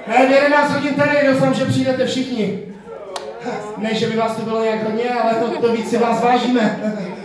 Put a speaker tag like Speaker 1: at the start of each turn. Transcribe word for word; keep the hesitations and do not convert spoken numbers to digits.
Speaker 1: Ne, v jedenáct hodin tady, doufám, že přijdete všichni. Ne, že by vás tu bylo nějak hodně, ale to, to víc si vás vážíme.